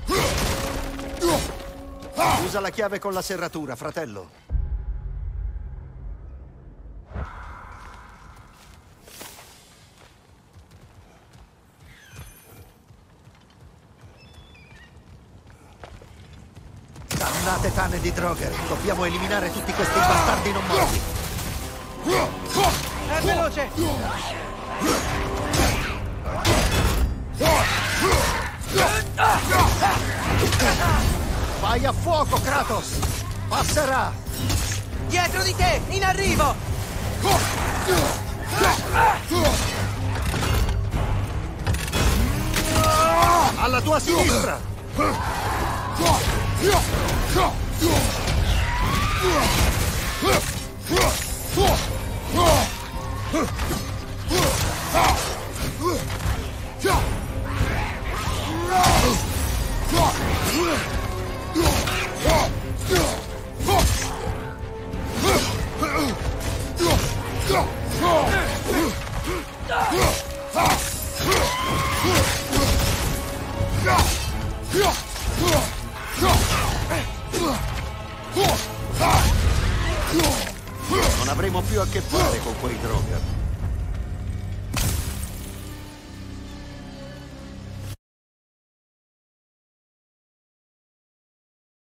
Usa la chiave con la serratura, fratello. Dannate tane di Draugr! Dobbiamo eliminare tutti questi bastardi non morti! È veloce! Vai a fuoco, Kratos! Passerà! Dietro di te! In arrivo! Alla tua sinistra! Non avremo più a che fare con quei Draugr.